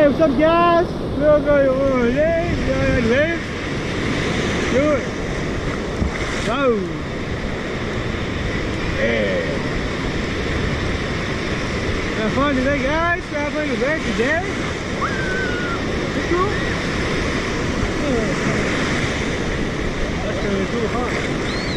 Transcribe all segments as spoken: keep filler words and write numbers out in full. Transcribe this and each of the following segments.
Hey, what's up, guys? We're going to leave. We're going to leave. Do it. Go. Yeah. Have fun today, guys. Traveling to bed today. That's cool. Yeah. That's really cool, huh?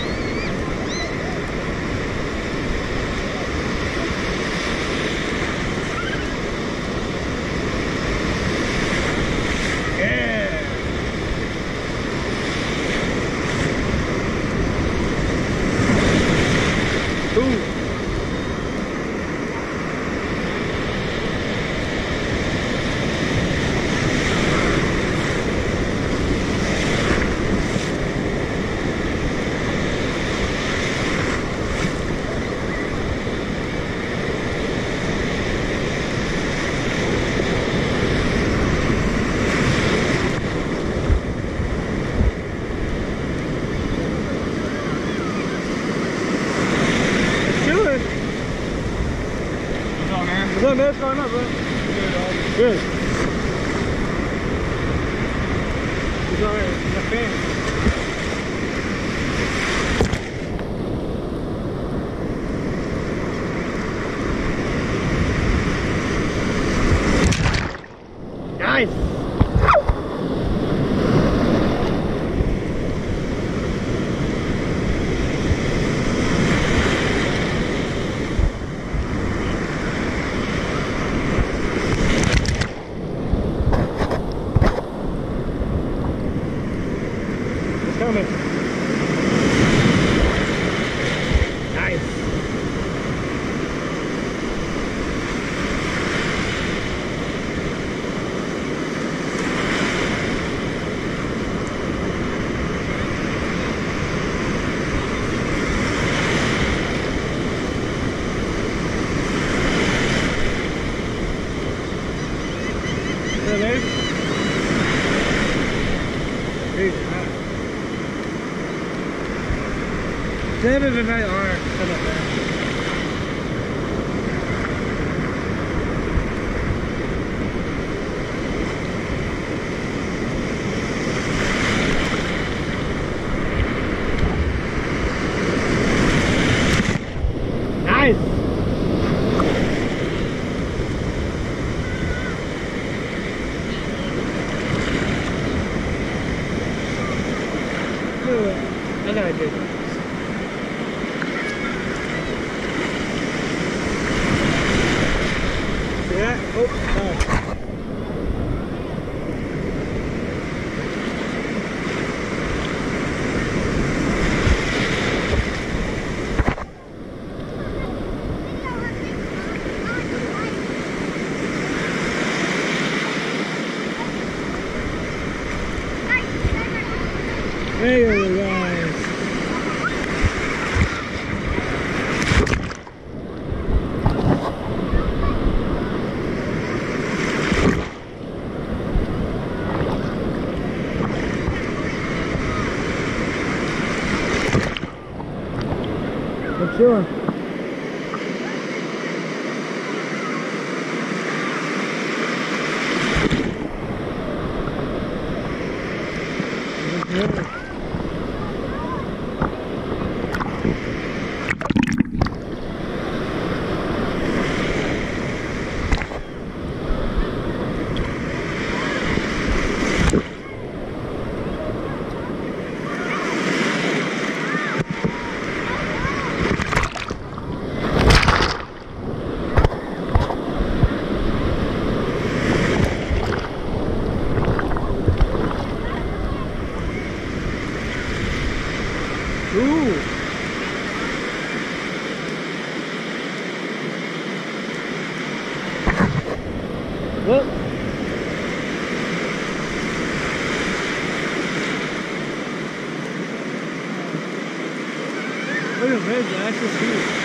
What's up, man? What's going on, bro? Good, dog. Good. He's alright. He's a fan. Nice! Coming. Nice. Really? Peace. Never been very hard. Come up there. Nice. I know I did. Yeah. Oh, oh. There you go, guys. I'm chilling. Yeah. Ooh. What? Look at red, the actual shoe.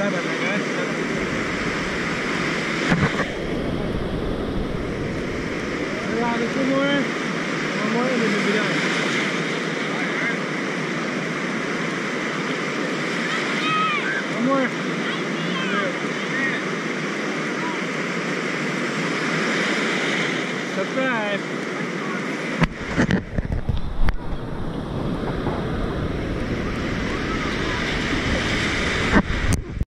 subscribe button, guys. Alright, there's one more. One more and then we'll be done. One more. Subscribe.